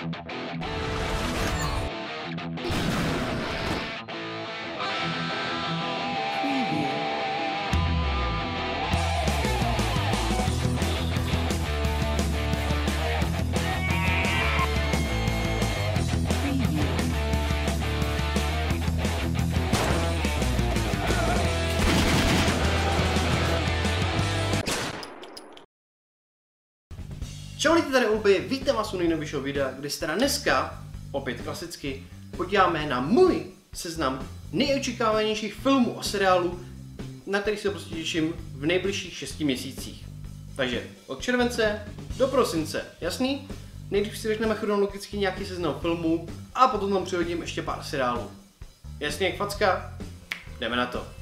Čau lidi, tady Olby, vítám vás u nejnovějšího videa, kde se teda dneska, opět klasicky, podíváme na můj seznam nejočekávanějších filmů a seriálů, na který se prostě těším v nejbližších 6 měsících. Takže od července do prosince, jasný? Nejdřív si řekneme chronologicky nějaký seznam filmů a potom tam přihodím ještě pár seriálů. Jasně jak facka? Jdeme na to.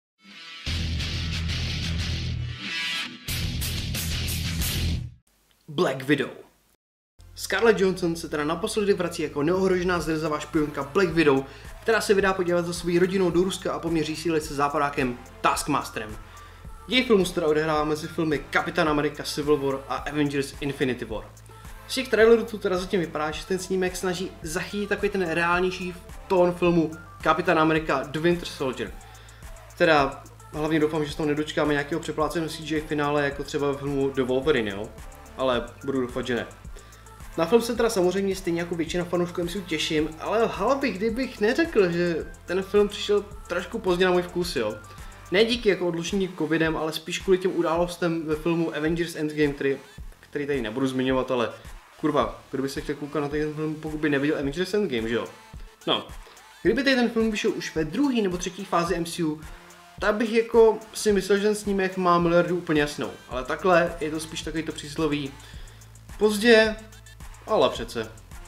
Black Widow. Scarlett Johansson se teda naposledy vrací jako neohrožená zrzavá špionka Black Widow, která se vydá podívat za svou rodinou do Ruska a poměří síly se západákem Taskmasterem. Její film se teda odehrává mezi filmy Captain America Civil War a Avengers Infinity War. Z těch trailerů to teda zatím vypadá, že ten snímek snaží zachytit takový ten reálnější tón filmu Captain America The Winter Soldier. Teda hlavně doufám, že se tam nedočkáme nějakého přepláceného CGI finále jako třeba ve filmu The Wolverine, jo? Ale budu doufat, že ne. Na film se teda samozřejmě stejně jako většina fanoušků MCU těším, ale lhal bych, kdybych neřekl, že ten film přišel trošku pozdě na můj vkus, jo. Ne díky jako odlušení covidem, ale spíš kvůli těm událostem ve filmu Avengers Endgame, který tady nebudu zmiňovat, ale kurva, kdyby se chtěl koukat na ten film, pokud by neviděl Avengers Endgame, že jo. No, kdyby tady ten film vyšel už ve druhé nebo třetí fázi MCU, tak bych jako si myslel, že ten snímek má miliardu úplně jasnou, ale takhle je to spíš takový to přísloví pozdě, ale přece.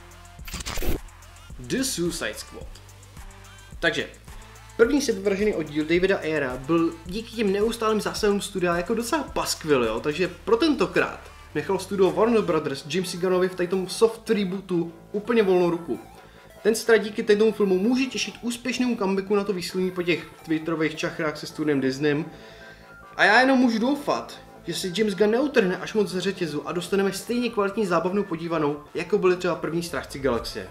The Suicide Squad. Takže, první sebevražený oddíl Davida Ayera byl díky těm neustálým zásahům studia jako docela paskvil, jo, takže pro tentokrát nechal studio Warner Brothers Jamesi Gunnovi v tom soft rebootu úplně volnou ruku. Ten se teda díky tomu filmu může těšit úspěšnému comebacku na to výslední po těch twitterových čachrách se studiem Disneym. A já jenom můžu doufat, že si James Gunn neutrhne až moc ze řetězu a dostaneme stejně kvalitní zábavnou podívanou, jako byly třeba první Strážci galaxie.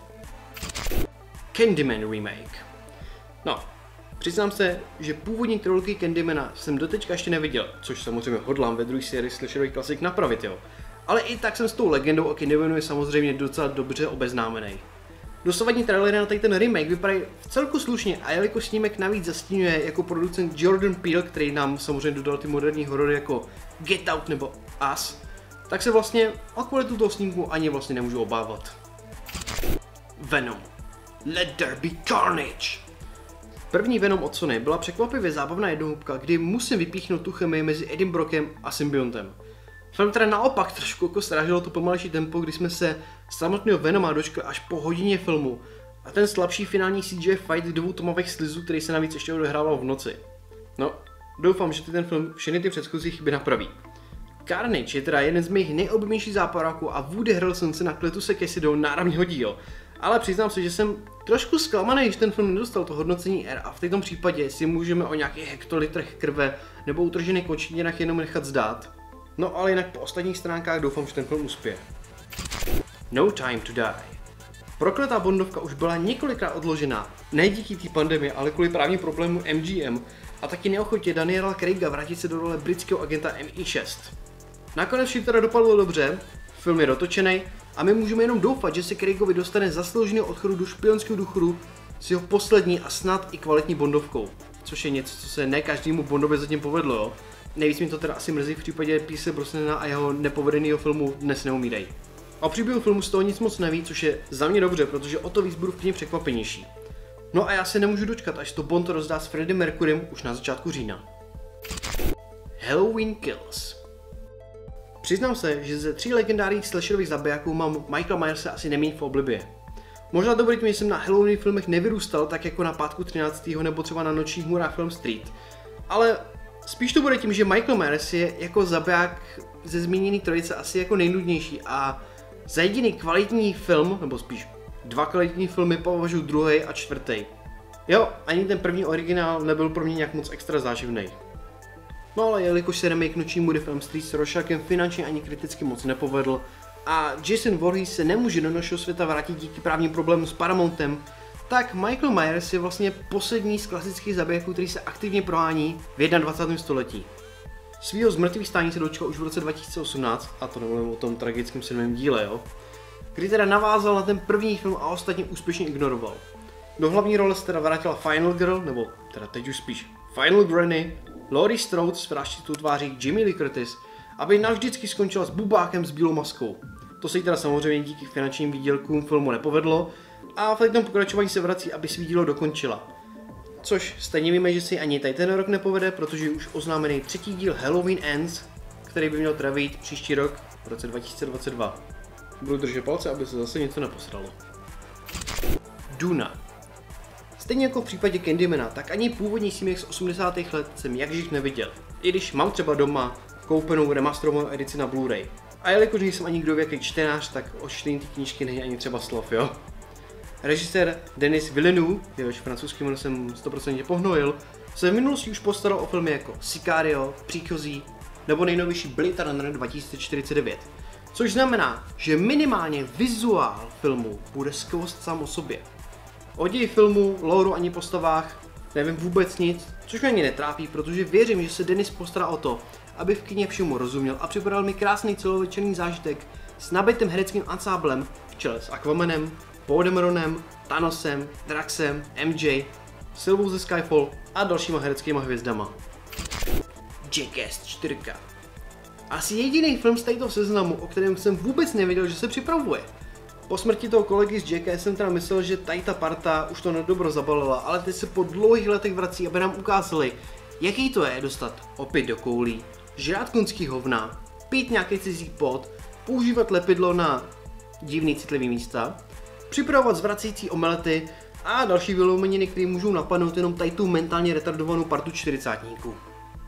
Candyman remake. No, přiznám se, že původní trilogii Candymana jsem doteďka ještě neviděl, což samozřejmě hodlám ve druhé sérii slasherových klasik napravit, jo. Ale i tak jsem s tou legendou o Candymanu je samozřejmě docela dobře obeznámený. Dosavadní trailery na ten remake vypadají v celku slušně a jelikož snímek navíc zastínuje jako producent Jordan Peele, který nám samozřejmě dodal ty moderní horory jako Get Out nebo Us, tak se vlastně o kvalitu toho snímku ani vlastně nemůžu obávat. Venom. Let there be carnage. První Venom od Sony byla překvapivě zábavná jednohubka, kdy musím vypíchnout tu chemii mezi Eddie Brockem a symbiontem. Film teda naopak trošku jako strážilo to pomalejší tempo, kdy jsme se samotného Venoma dočkali až po hodině filmu a ten slabší finální CGI fight dvou tomových slizů, který se navíc ještě odehrával v noci. No, doufám, že ten film všechny ty předchozí chyby napraví. Carnage je teda jeden z mých nejoblíbenějších západáků a Woody Harrelson se na Cletuse Cassidy náramně hodí, jo. Ale přiznám se, že jsem trošku zklamaný, že ten film nedostal to hodnocení R a v tomto případě si můžeme o nějakých hektolitrech krve nebo utržených končetinách jenom nechat zdát. No ale jinak po ostatních stránkách doufám, že ten film uspěje. No Time to Die. Prokletá Bondovka už byla několikrát odložená, ne díky té pandemii, ale kvůli právním problému MGM a taky neochotě Daniela Craiga vrátit se do role britského agenta MI6. Nakonec vše teda dopadlo dobře, film je dotočený a my můžeme jenom doufat, že se Craigovi dostane zaslouženého odchodu do špionského důchodu s jeho poslední a snad i kvalitní Bondovkou, což je něco, co se ne každému Bondovi zatím povedlo, jo. Nejvíc mi to teda asi mrzí v případě Pierce Brosnana a jeho nepovedeného filmu Dnes neumírej. A příběhu filmu z toho nic moc neví, což je za mě dobře, protože o to víc budu v kyně překvapenější. No a já se nemůžu dočkat, až to Bond rozdá s Freddie Mercurym už na začátku října. Halloween Kills. Přiznám se, že ze 3 legendárních slasherových zabijáků mám Michaela Myersa asi neméně v oblibě. Možná to bude tím, že jsem na Halloween filmech nevyrůstal, tak jako na Pátku 13. nebo třeba na Nočních můrách Film Street. Ale spíš to bude tím, že Michael Myers je jako zabiják ze zmíněné trojice asi jako nejnudnější a za jediný kvalitní film, nebo spíš 2 kvalitní filmy považuji druhý a čtvrtý. Jo, ani ten první originál nebyl pro mě nějak moc extra záživný. No ale jelikož se remake Noční můry Film Street s Rorschachem finančně ani kriticky moc nepovedl, a Jason Voorhees se nemůže do našeho světa vrátit díky právním problémům s Paramountem, tak Michael Myers je vlastně poslední z klasických zabijeků, který se aktivně prohání v 21. století. Svýho zmrtvých stání se dočkal už v roce 2018, a to nemluvím o tom tragickém 7. díle, jo, kdy teda navázal na ten první film a ostatně úspěšně ignoroval. Do hlavní role se teda vrátila Final Girl, nebo teda teď už spíš Final Granny, Laurie Strode s vražditou tváří Jamie Lee Curtis, aby navždycky skončila s bubákem s bílou maskou. To se jí teda samozřejmě díky finančním výdělkům filmu nepovedlo a v tom pokračování se vrací, aby svý dílo dokončila. Což stejně víme, že si ani tady ten rok nepovede, protože už oznámený třetí díl Halloween Ends, který by měl teda vyjít příští rok v roce 2022. Budu držet palce, aby se zase něco neposralo. Duna. Stejně jako v případě Candymana, tak ani původní snímek z 80. let jsem jakživ neviděl. I když mám třeba doma koupenou remasterovanou edici na Blu-ray. A jelikož nejsem ani kdověký čtenář, tak o čtení té knížky není ani třeba slov, jo. Režisér Denis Villeneuve, jehož francouzským jméno jsem 100% pohnojil, se v minulosti už postaral o filmy jako Sicario, Příchozí nebo nejnovější Blade Runner 2049. Což znamená, že minimálně vizuál filmu bude skvost sám o sobě. O ději filmu, lóru ani postavách nevím vůbec nic, což mě ani netrápí, protože věřím, že se Denis postará o to, aby v kině všemu rozuměl a připadal mi krásný celovečerní zážitek s nabitým hereckým ansáblem v čele s Aquamanem, Paul Dameronem, Thanosem, Draxem, MJ, Sylvou ze Skyfall a dalšíma hereckýma hvězdama. Jackass 4. Asi jediný film z této seznamu, o kterém jsem vůbec nevěděl, že se připravuje. Po smrti toho kolegy z Jackass jsem teda myslel, že tady ta parta už to nedobro zabalila, ale teď se po dlouhých letech vrací, aby nám ukázali, jaký to je dostat opět do koulí, žrát konský hovna, pít nějaký cizí pot, používat lepidlo na divný citlivý místa, připravovat zvracející omelety a další vyloumeniny, které můžou napadnout jenom tady tu mentálně retardovanou partu čtyřicátníků.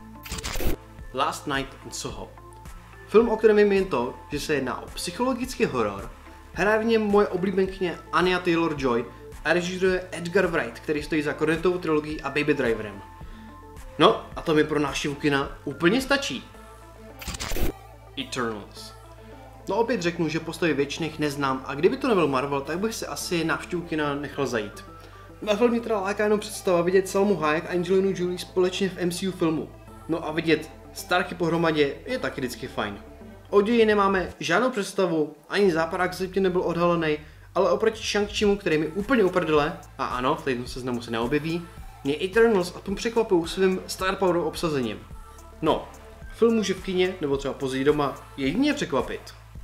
Last Night in Soho. Film, o kterém vím jen to, že se jedná o psychologický horor, hraje v něm moje oblíbenkyně Anya Taylor-Joy a režíruje Edgar Wright, který stojí za Cornettovou trilogií a Baby Driverem. No a to mi pro návštěvu kina úplně stačí. Eternals. No opět řeknu, že postavy věčných neznám a kdyby to nebyl Marvel, tak bych se asi návštěvu kina nechal zajít. Na film mě teda láká jenom představa vidět Salmu Hayek a Angelinu Jolie společně v MCU filmu. No a vidět Starky pohromadě je taky vždycky fajn. O ději nemáme žádnou představu, ani západák zatím nebyl odhalený, ale oproti Shang-Chimu, který mi úplně uprdele, a ano, v této seznamu se neobjeví, mě Eternals aspoň překvapují svým star power obsazením. No, film může v kině, nebo třeba později doma, jedině překvapit.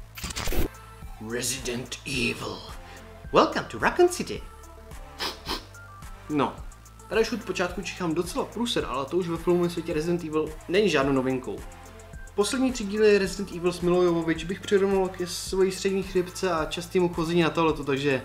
Resident Evil. Welcome to Raccoon City. No, tady už od počátku čichám docela průser, ale to už ve filmovém světě Resident Evil není žádnou novinkou. Poslední 3 díly Resident Evil s Milou Jovovich bych přirovnal ke své střední chřipce a častému chození na toaletu, takže...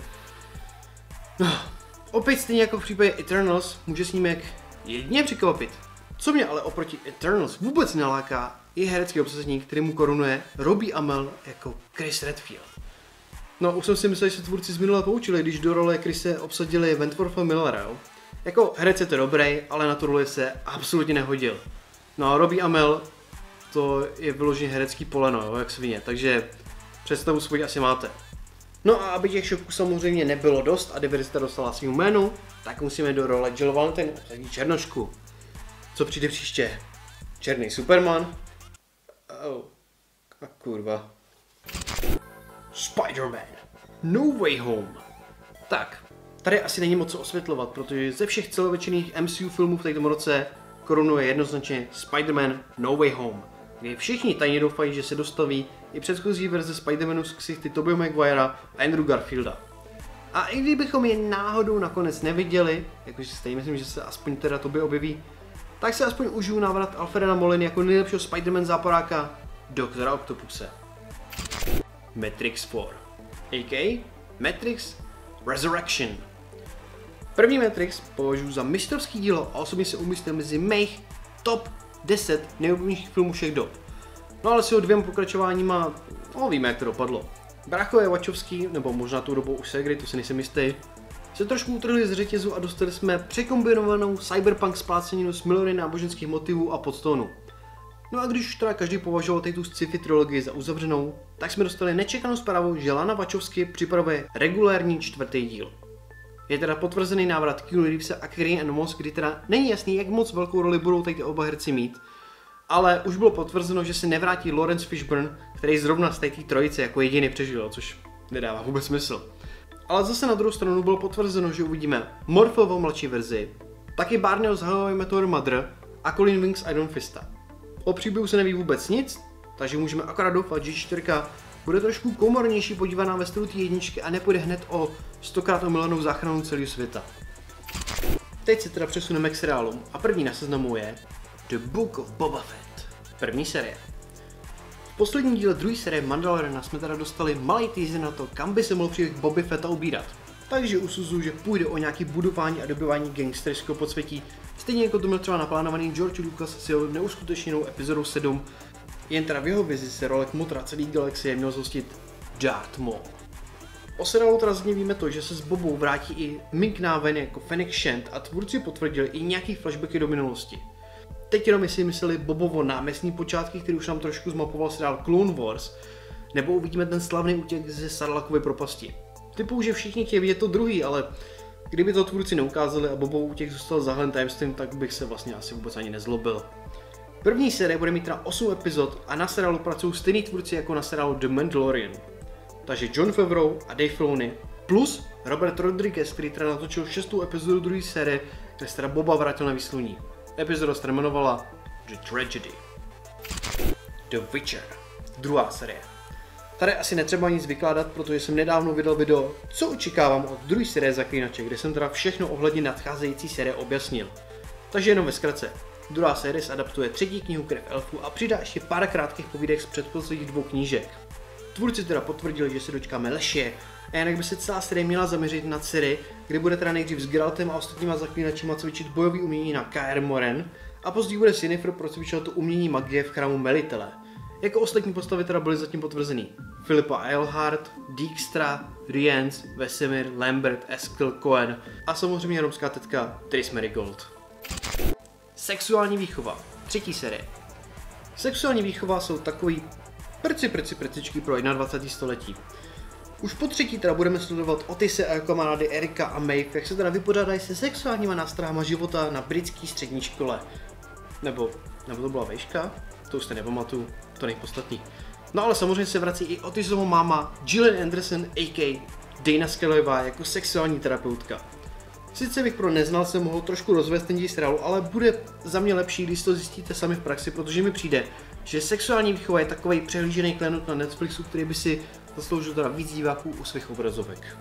Opět stejně jako v případě Eternals může snímek jedině překvapit. Co mě ale oproti Eternals vůbec naláká, je herecký obsazení, který mu korunuje Robbie Amell jako Chris Redfield. No, už jsem si myslel, že se tvůrci z minula poučili, když do role Chrise obsadili Wentwortha Millera, jo. Jako herec je to dobrý, ale na tu roli se absolutně nehodil. No a Robbie Amell, to je vyloženě herecký poleno, jo, jak svině, takže představu svoji asi máte. No a aby těch šoků samozřejmě nebylo dost a diverzita dostala svým jménu, tak musíme do role Jill Valentine obsadit černošku. Co přijde příště? Černý Superman? Oh, a kurva. Spider-Man No Way Home. Tak, tady asi není moc co osvětlovat, protože ze všech celovečerních MCU filmů v této roce korunuje jednoznačně Spider-Man No Way Home, kde všichni tajně doufají, že se dostaví i předchozí verze Spider-Manu z ksichty Tobeyho Maguirea a Andrew Garfielda. A i kdybychom je náhodou nakonec neviděli, jakože stejně myslím, že se aspoň teda Tobey objeví, tak se aspoň užiju návrat Alfreda Moliny jako nejlepšího Spider-Man záporáka Doktora Octopuse. Matrix 4, a.k.a. Matrix Resurrection. První Matrix považuji za mistrovský dílo a osobně se umístil mezi mých top 10 nejoblíbenějších filmů všech dob. No ale s jeho 2 pokračováníma, no víme jak to dopadlo. Bráchové Wachowski, nebo možná tou dobou už Segry, to si nejsem jistý, se trošku utrhli z řetězu a dostali jsme překombinovanou cyberpunk spláceninu s miliony náboženských motivů a podstónů. No a když už teda každý považoval tu sci-fi trilogii za uzavřenou, tak jsme dostali nečekanou zprávu, že Lana Wachowski připravuje regulérní 4. díl. Je teda potvrzený návrat Keanu Reevese a Carrie Ann Moss, kdy teda není jasný, jak moc velkou roli budou tady oba herci mít, ale už bylo potvrzeno, že se nevrátí Lawrence Fishburne, který zrovna z té trojice jako jediný přežil, což nedává vůbec smysl. Ale zase na druhou stranu bylo potvrzeno, že uvidíme Morpheovou mladší verzi, taky Barneyho z How I Met Your Mother a Colin Winks Iron Fista. O příběhu se neví vůbec nic, takže můžeme akorát doufat, že 4 bude trošku komornější podívaná ve stylu té jedničky a nepůjde hned o 100krát omylenou záchranu celého světa. Teď se teda přesuneme k seriálům a první na seznamu je The Book of Boba Fett, první série. V posledním díle druhé série Mandaloriana jsme teda dostali malý teaser na to, kam by se mohl příběh Boba Fetta ubírat. Takže usuzuju, že půjde o nějaký budování a dobývání gangsterského podsvětí, stejně jako to měl třeba naplánovaný George Lucas s jeho neuskutečněnou epizodou 7, jen teda v jeho vizi se role kmotra celé galaxie měl zhostit Darth Maul. O seriálu teda zně víme to, že se s Bobou vrátí i Ming-Na Wen jako Fennec Shand a tvůrci potvrdili i nějaký flashbacky do minulosti. Teď jenom jestli mysleli Bobovo námestní počátky, který už nám trošku zmapoval seriál Clone Wars, nebo uvidíme ten slavný útěk ze Sarlakovy propasti. Typu, že všichni chtějí vidět to druhý, ale kdyby to tvůrci neukázali a Bobov útěk zůstal zahalen tajemstvím, tak bych se vlastně asi vůbec ani nezlobil. První série bude mít teda 8 epizod a na seriálu pracují stejný tvůrci jako na seriálu The Mandalorian. Takže Jon Favreau a Dave Filoni plus Robert Rodriguez, který teda natočil 6. epizodu druhé série, kde se teda Boba vrátil na výsluní. Epizoda se jmenovala The Tragedy. The Witcher, druhá série. Tady asi netřeba nic vykládat, protože jsem nedávno vydal video, co očekávám od druhé série Zaklínače, kde jsem teda všechno ohledně nadcházející série objasnil. Takže jenom ve zkratce. Druhá série adaptuje 3. knihu Krev elfů a přidá ještě pár krátkých povídek z předchozích 2 knížek. Tvůrci teda potvrdili, že se dočkáme Leše, a jinak by se celá série měla zaměřit na Ciri, kdy bude teda nejdřív s Geraltem a ostatníma zaklínačima cvičit bojový umění na Kaer Morhen a později bude Yennefer procvičovat to umění magie v chrámu Melitele. Jako ostatní postavy teda byly zatím potvrzený Philippa Eilhart, Dijkstra, Rience, Vesemir, Lambert, Eskel, Cohen a samozřejmě romská tetka Triss Merigold. Sexuální výchova, 3. série. Sexuální výchova jsou takový prcičky pro 21. století. Už po 3. teda budeme sledovat Otise a kamarády Erika a Maeve, jak se teda vypořádají se sexuálníma nástrahama života na britské střední škole. Nebo to byla vejška? To už se nepamatuju, to nejpodstatný. No ale samozřejmě se vrací i Otisova máma Gillian Anderson a.k.a. Dana Scullyová jako sexuální terapeutka. Sice bych pro neznalce mohl trošku rozvést ten děj seriálu, ale bude za mě lepší, když to zjistíte sami v praxi, protože mi přijde, že sexuální výchova je takovej přehlížený klenot na Netflixu, který by si zasloužil teda víc diváků u svých obrazovek.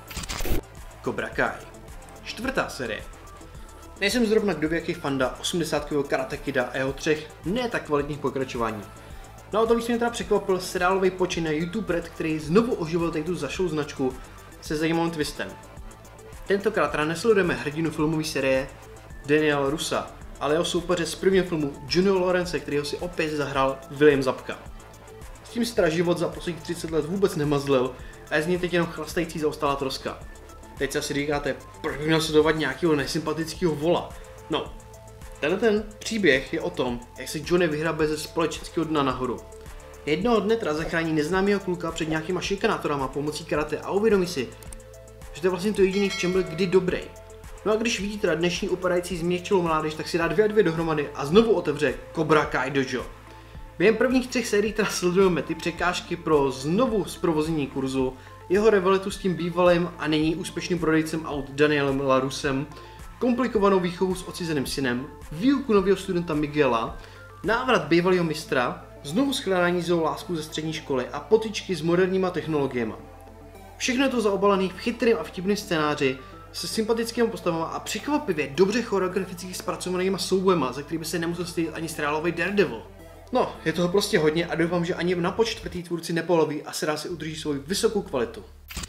Cobra Kai, 4. série. Nejsem zrovna kdověký fanda 80kového Karate Kida a jeho 3 ne tak kvalitních pokračování. No a to víc mě teda překvapil seriálový počin na YouTube Red, který znovu oživil tu zašlou značku se zajímavým twistem. Tentokrát teda nesledujeme hrdinu filmové série Daniela Russa, ale jeho soupeře z prvního filmu Junior Lawrence, kterýho si opět zahrál William Zabka. S tím si teda život za posledních 30 let vůbec nemazlil a je z něj teď jenom chlastající zaostálá troska. Teď se asi říkáte, proč by měl sledovat nějakého nesympatického vola? No, ten příběh je o tom, jak se Johnny vyhrabe ze společenského dna nahoru. Jednoho dne teda zachrání neznámého kluka před nějakýma šikanátorama pomocí karate a uvědomí si, že to je vlastně to jediný, v čem byl kdy dobrý. No a když vidí teda dnešní upadající změkčilou mládež, tak si dá 2 a 2 dohromady a znovu otevře Cobra Kai Dojo. Během prvních 3 sérií teda sledujeme ty překážky pro znovu zprovoznění kurzu, jeho rivalitu s tím bývalým a nyní úspěšným prodejcem aut Danielem LaRussem, komplikovanou výchovu s odcizeným synem, výuku nového studenta Miguela, návrat bývalého mistra, znovu shledání svou lásku ze střední školy a potyčky s moderníma technologiemi. Všechno je to zaobalené v chytrým a vtipným scénáři se sympatickými postavami a překvapivě dobře choreograficky zpracovanýma soubojema, za kterými se nemusel stydět ani seriálový Daredevil. No, je toho prostě hodně a doufám, že ani na počtvrtý tvůrci nepoloví a seriál si udrží svou vysokou kvalitu.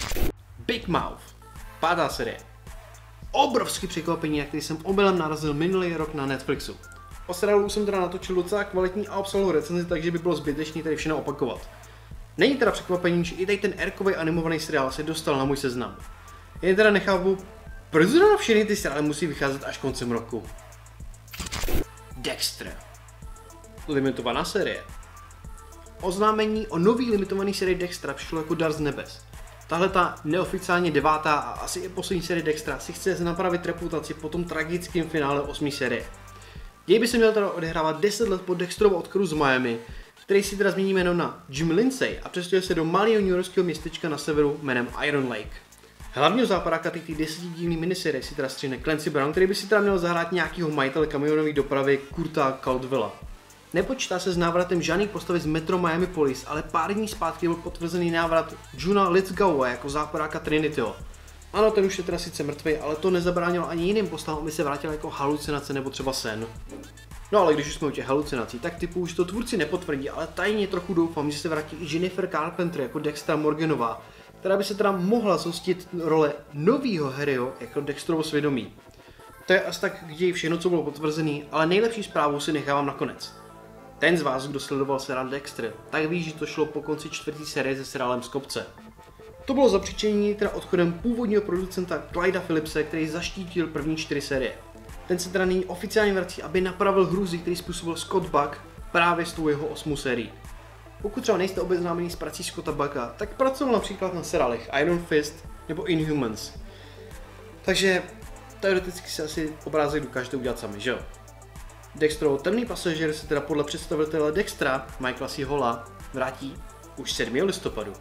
Big Mouth, 5. série. Obrovský překvapení, na který jsem omylem narazil minulý rok na Netflixu. O seriálu jsem teda natočil docela kvalitní a obsahovou recenzi, takže by bylo zbytečné tady všechno opakovat. Není teda překvapení, že i tady ten erkový animovaný seriál se dostal na můj seznam. Jen teda nechápu, proč zrovna všechny ty seriály musí vycházet až koncem roku. Dexter. limitovaná série. Oznámení o nový limitovaný sérii Dextera přišlo jako dar z nebes. Tahle ta neoficiálně 9. a asi i poslední série Dextera si chce napravit reputaci po tom tragickém finále 8. série. Děj by se měl teda odehrávat 10 let po Dexterovu odchodu z Miami, který si teda změní jméno na Jim Lindsay a přestěhuje se do malého newyorského městečka na severu jménem Iron Lake. Hlavního západáka té 10dílné minisérie si teda střihne Clancy Brown, který by si teda měl zahrát nějakýho majitele kamionové dopravy Kurta Caldwella. Nepočítá se s návratem žádných postavy z Metro Miami Police, ale pár dní zpátky byl potvrzený návrat Juna Lithgowa jako západáka Trinityho. Ano, ten už je teda sice mrtvý, ale to nezabránilo ani jiným postavám, aby se vrátila jako halucinace nebo třeba sen. No ale když už jsme u těch halucinací, tak typu už to tvůrci nepotvrdí, ale tajně trochu doufám, že se vrátí i Jennifer Carpenter jako Dextera Morganová, která by se teda mohla zhostit role novýho Harryho jako Dexterovo svědomí. To je asi tak k ději všechno, co bylo potvrzený, ale nejlepší zprávu si nechávám nakonec. Ten z vás, kdo sledoval seriál Dexter, tak ví, že to šlo po konci 4. série se seriálem z kopce. To bylo zapříčinění teda odchodem původního producenta Clyda Phillipse, který zaštítil první 4 série. Ten se teda nyní oficiálně vrací, aby napravil hrůzy, který způsobil Scott Buck právě s tou jeho 8. sérií. Pokud třeba nejste obeznámení s prací Scotta Bucka, tak pracoval například na seriálech Iron Fist nebo Inhumans. Takže teoreticky se asi obrázek dokážete udělat sami, že jo? Dexterovo Temný pasažér se teda podle představitele Dextera, Michaela C. Halla, vrátí už 7. listopadu.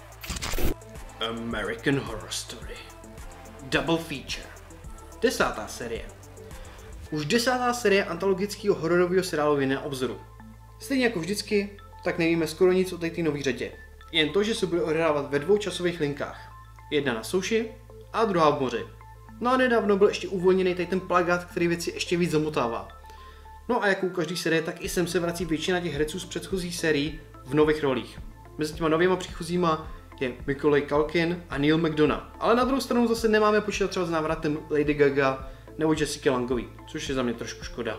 American Horror Story. Double feature. 10. série. Už 10. série antologického hororového seriálu je na obzoru. Stejně jako vždycky, tak nevíme skoro nic o té nové řadě. Jen to, že se bude odehrávat ve 2 časových linkách. Jedna na souši a druhá v moři. No a nedávno byl ještě uvolněný tady ten plagát, který věci ještě víc zamotává. No a jako u každé série, tak i sem se vrací většina těch herců z předchozích sérií v nových rolích. Mezi těma novýma příchozíma je Macaulay Culkin a Neil McDonough, ale na druhou stranu zase nemáme počítat třeba s návratem Lady Gaga nebo Jessica Langový, což je za mě trošku škoda.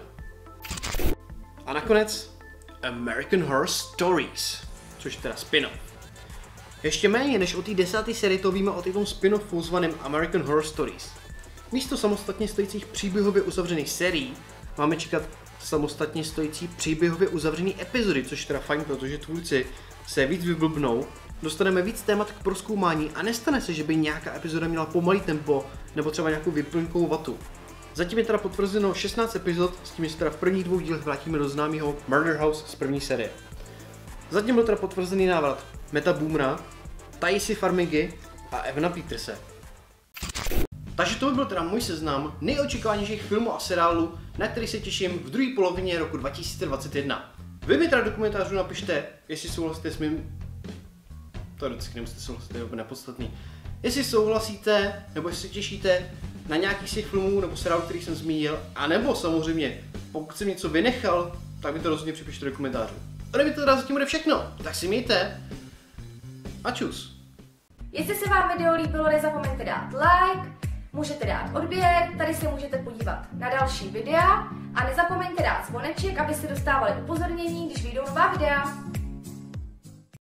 A nakonec American Horror Stories, což je teda spin-off. Ještě méně než o té 10. sérii to víme o tom spin-offu zvaném American Horror Stories. Místo samostatně stojících příběhově uzavřených sérií máme čekat samostatně stojící příběhově uzavřený epizody, což je teda fajn, protože tvůrci se víc vyblbnou, dostaneme víc témat k prozkoumání a nestane se, že by nějaká epizoda měla pomalý tempo nebo třeba nějakou vyplňkovou vatu. Zatím je teda potvrzeno 16 epizod, s tím se teda v prvních 2 dílech vrátíme do známého Murder House z první série. Zatím byl teda potvrzený návrat Meta Boomera, Taissy Farmigy a Evana Peterse. Takže to by byl teda můj seznam nejočekávanějších filmů a seriálů, na který se těším v druhé polovině roku 2021. Vy mi teda do komentářů napište, jestli souhlasíte s mým... To vždycky nemusíte souhlasit, to je úplně nepodstatný. Jestli souhlasíte, nebo jestli se těšíte na nějaký z těch filmů nebo seriálů, který jsem zmínil, a nebo samozřejmě, pokud jsem něco vynechal, tak mi to rozhodně připište do komentářů. A kdyby to teda zatím bude všechno, tak si mějte a čus. Jestli se vám video líbilo, nezapomeňte dát like, můžete dát odběr, tady se můžete podívat na další videa a nezapomeňte dát zvoneček, abyste dostávali upozornění, když vyjdou nová videa.